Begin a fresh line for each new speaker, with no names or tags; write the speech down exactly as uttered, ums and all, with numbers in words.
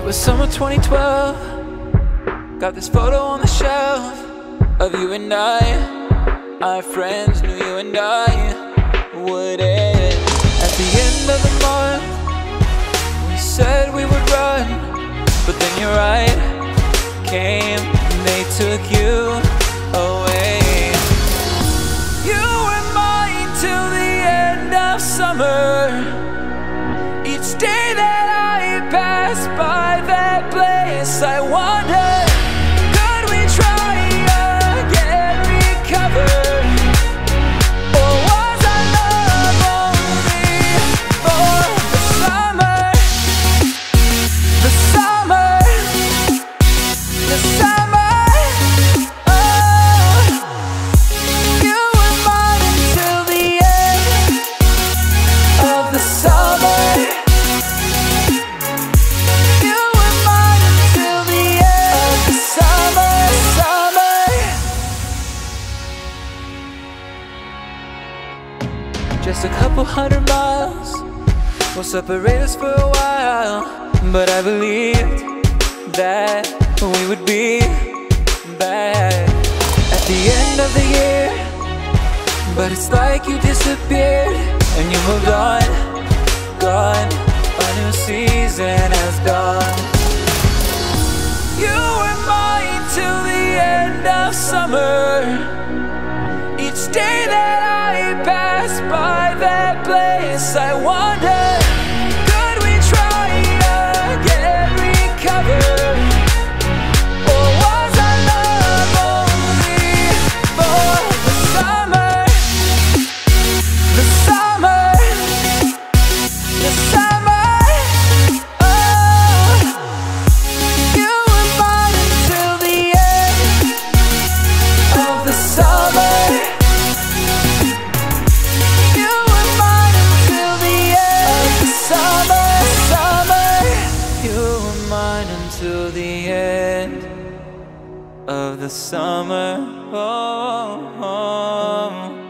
was summer twenty twelve. Got this photo on the shelf of you and I. Our friends knew you and I would end. At the end of the month, we said we would run, but then your right came and they took you away. You were mine till the end of summer. Each day that I pass by that place, I wonder, could we try again, recover? Or was our love only for the summer? The summer, the summer. Oh, you were mine until the end of the summer. Just a couple hundred miles will separate us for a while, but I believed that we would be back at the end of the year. But it's like you disappeared and you moved on, gone. A new season has dawned. You were mine till the end of summer. Each day that I pass by that place, I wonder, could we try again, recover? Or was our love only for the summer? The summer, the summer. Oh, you were mine until the end of the summer. Until the end of the summer. Oh, oh.